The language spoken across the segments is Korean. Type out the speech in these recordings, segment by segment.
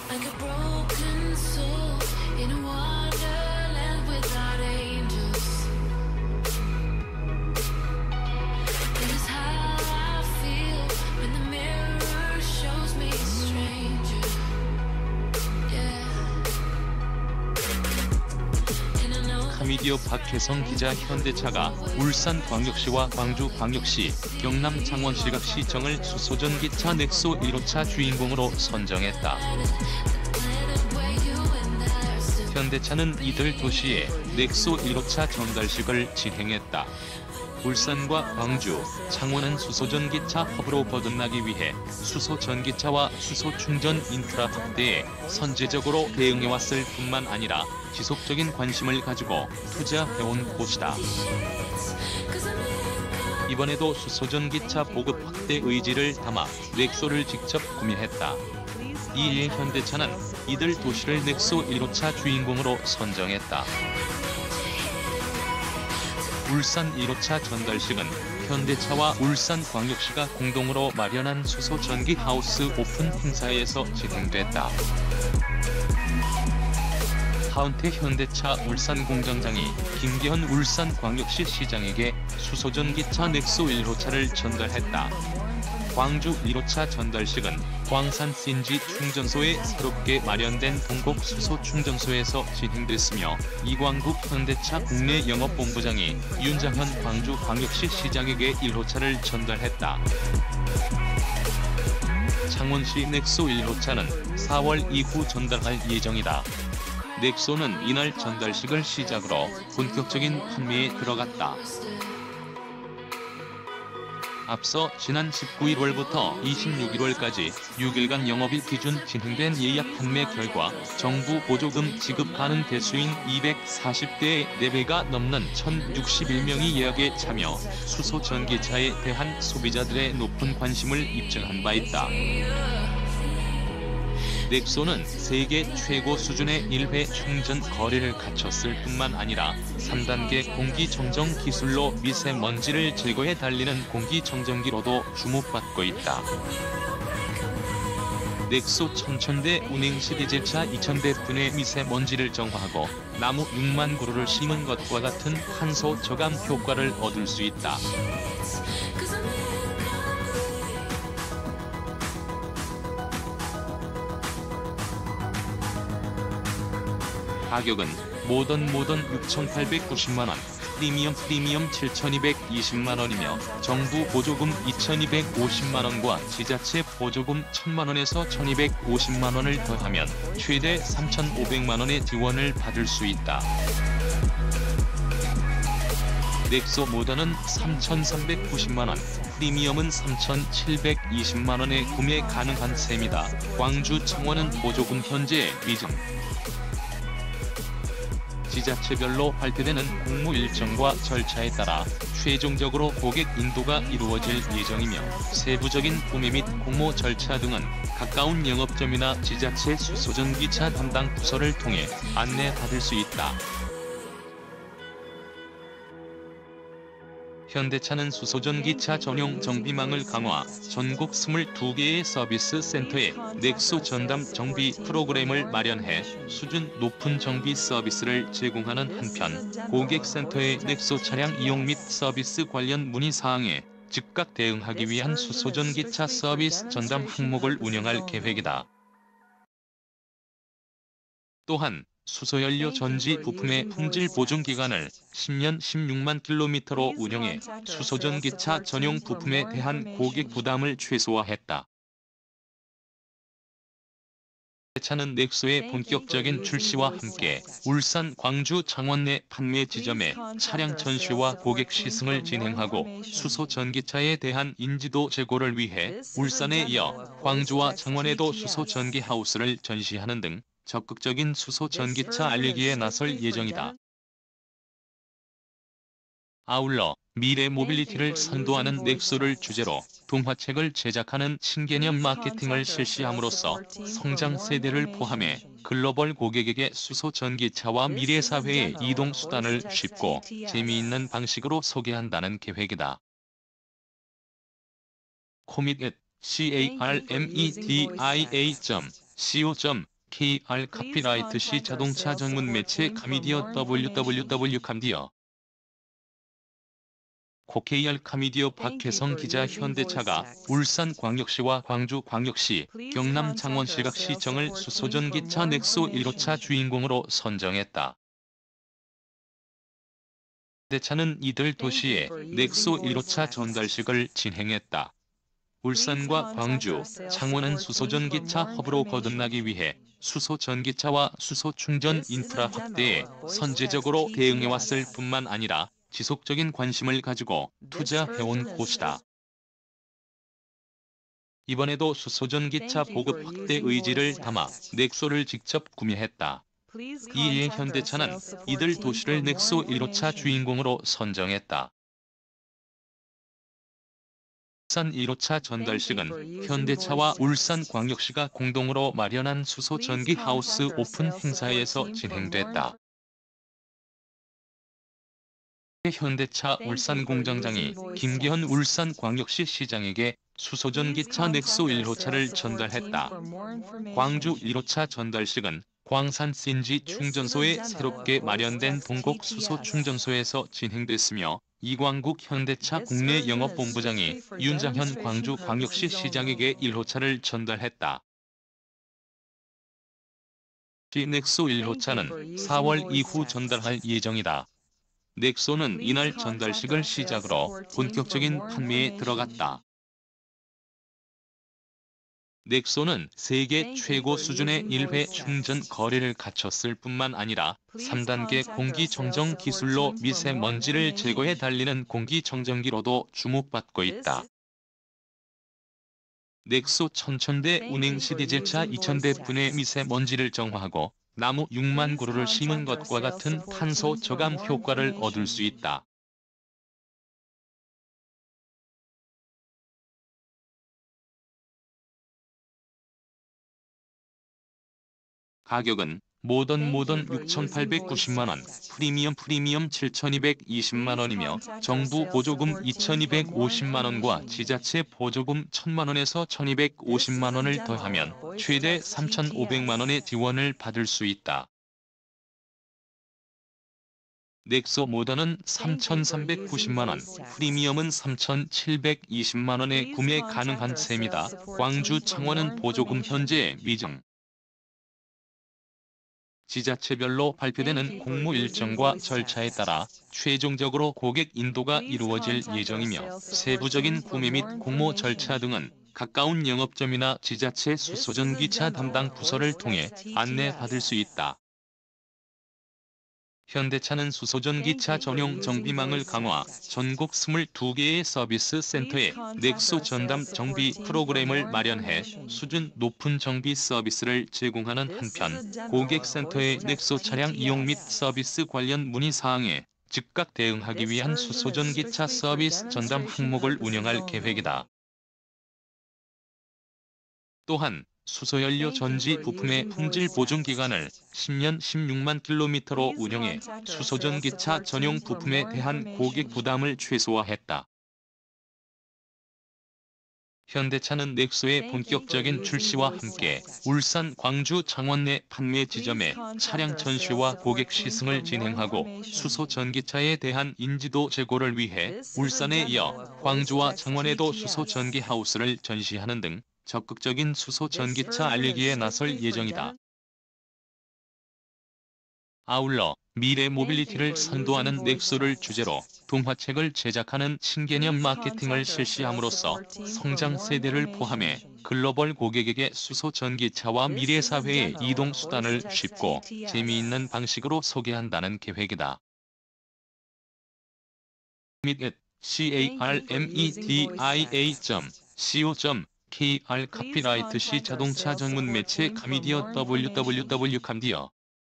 Like a broken soul in a wonderland without angels. That is how I feel when the mirror shows me a stranger. 카미디어 박혜성 기자 현대차가 울산광역시와 광주광역시, 경남 창원시각시청을 수소전기차 넥소 1호차 주인공으로 선정했다. 현대차는 이들 도시에 넥소 1호차 전달식을 진행했다. 울산과 광주, 창원은 수소전기차 허브로 거듭나기 위해 수소전기차와 수소충전 인프라 확대에 선제적으로 대응해왔을 뿐만 아니라 지속적인 관심을 가지고 투자해온 곳이다. 이번에도 수소전기차 보급 확대 의지를 담아 넥소를 직접 구매했다. 이에 현대차는 이들 도시를 넥소 1호차 주인공으로 선정했다. 울산 1호차 전달식은 현대차와 울산광역시가 공동으로 마련한 수소전기 하우스 오픈 행사에서 진행됐다. 하은태 현대차 울산 공장장이 김계현 울산광역시 시장에게 수소전기차 넥소 1호차를 전달했다. 광주 1호차 전달식은 광산 CNG 충전소에 새롭게 마련된 동곡 수소충전소에서 진행됐으며 이광국 현대차 국내 영업본부장이 윤장현 광주광역시 시장에게 1호차를 전달했다. 창원시 넥소 1호차는 4월 이후 전달할 예정이다. 넥소는 이날 전달식을 시작으로 본격적인 판매에 들어갔다. 앞서 지난 19일월부터 26일월까지 6일간 영업일 기준 진행된 예약 판매 결과 정부 보조금 지급 가능 대수인 240대의 4배가 넘는 1,061명이 예약에 참여, 수소전기차에 대한 소비자들의 높은 관심을 입증한 바 있다. 넥소는 세계 최고 수준의 1회 충전 거리를 갖췄을 뿐만 아니라 3단계 공기청정 기술로 미세먼지를 제거해 달리는 공기청정기로도 주목받고 있다. 넥소 1000대 운행 시 디젤차 2000대 분의 미세먼지를 정화하고 나무 6만 그루를 심은 것과 같은 탄소 저감 효과를 얻을 수 있다. 가격은 모던 6,890만원, 프리미엄 7,220만원이며 정부 보조금 2,250만원과 지자체 보조금 1,000만원에서 1,250만원을 더하면 최대 3,500만원의 지원을 받을 수 있다. 넥소 모던은 3,390만원, 프리미엄은 3,720만원에 구매 가능한 셈이다. 광주 창원은 보조금 현재 미정. 지자체별로 발표되는 공모 일정과 절차에 따라 최종적으로 고객 인도가 이루어질 예정이며 세부적인 구매 및 공모 절차 등은 가까운 영업점이나 지자체 수소전기차 담당 부서를 통해 안내받을 수 있다. 현대차는 수소전기차 전용 정비망을 강화, 전국 22개의 서비스 센터에 넥소 전담 정비 프로그램을 마련해 수준 높은 정비 서비스를 제공하는 한편 고객센터의 넥소 차량 이용 및 서비스 관련 문의사항에 즉각 대응하기 위한 수소전기차 서비스 전담 항목을 운영할 계획이다. 또한 수소연료 전지 부품의 품질 보증 기간을 10년 16만 킬로미터로 운영해 수소전기차 전용 부품에 대한 고객 부담을 최소화했다. 현대차는 넥소의 본격적인 출시와 함께 울산, 광주, 창원 내 판매 지점에 차량 전시와 고객 시승을 진행하고 수소전기차에 대한 인지도 제고를 위해 울산에 이어 광주와 창원에도 수소전기 하우스를 전시하는 등 적극적인 수소전기차 알리기에 나설 예정이다. 아울러 미래 모빌리티를 선도하는 넥소를 주제로 동화책을 제작하는 신개념 마케팅을 실시함으로써 성장 세대를 포함해 글로벌 고객에게 수소전기차와 미래사회의 이동수단을 쉽고 재미있는 방식으로 소개한다는 계획이다. comet@carmedia.co.kr KR 카피라이트 시 자동차 전문 매체 카미디어 www 카미디어 KR 카미디어 박혜성 기자 현대차가 울산광역시와 광주광역시, 경남 창원시각시청을 수소전기차 넥소 1호차 주인공으로 선정했다. 현대차는 이들 도시에 넥소 1호차 전달식을 진행했다. 울산과 광주, 창원은 수소전기차 허브로 거듭나기 위해 수소전기차와 수소충전 인프라 확대에 선제적으로 대응해왔을 뿐만 아니라 지속적인 관심을 가지고 투자해온 곳이다. 이번에도 수소전기차 보급 확대 의지를 담아 넥소를 직접 구매했다. 이에 현대차는 이들 도시를 넥소 1호차 주인공으로 선정했다. 울산 1호차 전달식은 현대차와 울산광역시가 공동으로 마련한 수소전기 하우스 오픈 행사에서 진행됐다. 현대차 울산공장장이 김기현 울산광역시 시장에게 수소전기차 넥소 1호차를 전달했다. 광주 1호차 전달식은 광산 CNG 충전소에 새롭게 마련된 동곡 수소충전소에서 진행됐으며 이광국 현대차 국내 영업본부장이 윤장현 광주광역시 시장에게 1호차를 전달했다. 넥소 1호차는 4월 이후 전달할 예정이다. 넥소는 이날 전달식을 시작으로 본격적인 판매에 들어갔다. 넥소는 세계 최고 수준의 1회 충전 거리를 갖췄을 뿐만 아니라 3단계 공기청정 기술로 미세먼지를 제거해 달리는 공기청정기로도 주목받고 있다. 넥소 1000대 운행 시 디젤차 2000대분의 미세먼지를 정화하고 나무 6만 그루를 심은 것과 같은 탄소 저감 효과를 얻을 수 있다. 가격은 모던 6,890만원, 프리미엄 7,220만원이며 정부 보조금 2,250만원과 지자체 보조금 1,000만원에서 1,250만원을 더하면 최대 3,500만원의 지원을 받을 수 있다. 넥소 모던은 3,390만원, 프리미엄은 3,720만원에 구매 가능한 셈이다. 광주 창원은 보조금 현재 미정. 지자체별로 발표되는 공모 일정과 절차에 따라 최종적으로 고객 인도가 이루어질 예정이며 세부적인 구매 및 공모 절차 등은 가까운 영업점이나 지자체 수소전기차 담당 부서를 통해 안내받을 수 있다. 현대차는 수소전기차 전용 정비망을 강화, 전국 22개의 서비스 센터에 넥소 전담 정비 프로그램을 마련해 수준 높은 정비 서비스를 제공하는 한편 고객센터의 넥소 차량 이용 및 서비스 관련 문의사항에 즉각 대응하기 위한 수소전기차 서비스 전담 항목을 운영할 계획이다. 또한 수소연료 전지 부품의 품질 보증 기간을 10년 16만 킬로미터로 운영해 수소전기차 전용 부품에 대한 고객 부담을 최소화했다. 현대차는 넥소의 본격적인 출시와 함께 울산, 광주, 창원 내 판매 지점에 차량 전시와 고객 시승을 진행하고 수소전기차에 대한 인지도 제고를 위해 울산에 이어 광주와 창원에도 수소전기 하우스를 전시하는 등 적극적인 수소전기차 알리기에 나설 예정이다. 아울러 미래 모빌리티를 선도하는 넥소를 주제로 동화책을 제작하는 신개념 마케팅을 실시함으로써 성장 세대를 포함해 글로벌 고객에게 수소전기차와 미래사회의 이동수단을 쉽고 재미있는 방식으로 소개한다는 계획이다. carmedia.co.kr 카피라이트 시 자동차 전문 매체 카미디어 www 카미디어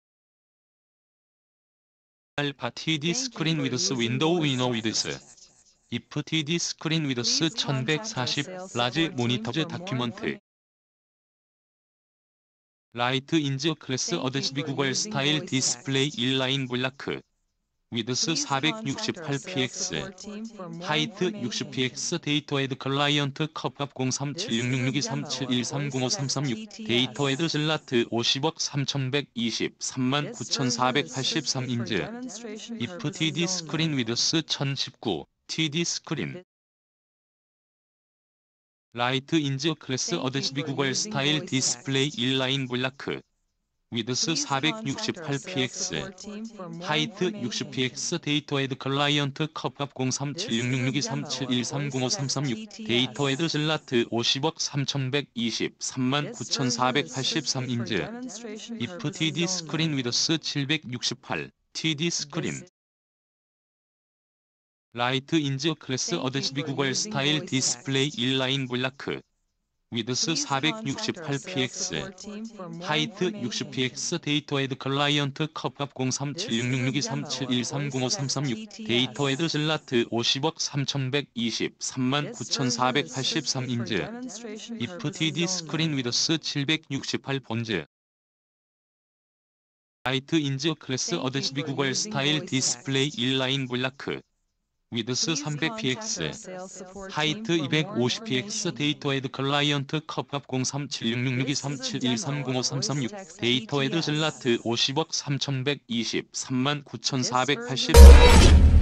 알파 TD 스크린 위드스 윈도우 위너 위드스 if TD 스크린 위드스 1140 라지 모니터즈 다큐먼트 라이트 인즈 클래스 어드스비 구글 스타일 디스플레이 인라인 블라크 위드스 468px, 하이트 60px, 데이터헤드 클라이언트 컵값 0376662371305336, 데이터헤드 슬라트 50억 3120 39,483인즈, if TD 스크린 위드스 1019, TD 스크린 라이트 인즈 클래스 어드스비 구글 스타일 디스플레이 인라인 블라크 위드스 468px, 하이트 60px, 데이터헤드 클라이언트 컵값 0376662371305336, 데이터헤드 슬라트 50억 3120 39,483인즈, if TD 스크린 위드스 768, TD 스크린 라이트 인즈 클래스 어드스비 구글 스타일 디스플레이 인라인 블라크 위드스 468px, 하이트 60px, 데이터헤드 클라이언트 컵값 0376662371305336, 데이터헤드 슬라트 50억 3120 39,483인즈, if TD 스크린 위드스 768 본즈 라이트 인즈 클래스 어드스비 구글 스타일 디스플레이 인라인 블라크 위드스 300px, 하이트 250px, 데이터헤드 클라이언트 컵값 0376662371305336, 데이터헤드 슬라트 50억 3120 39,483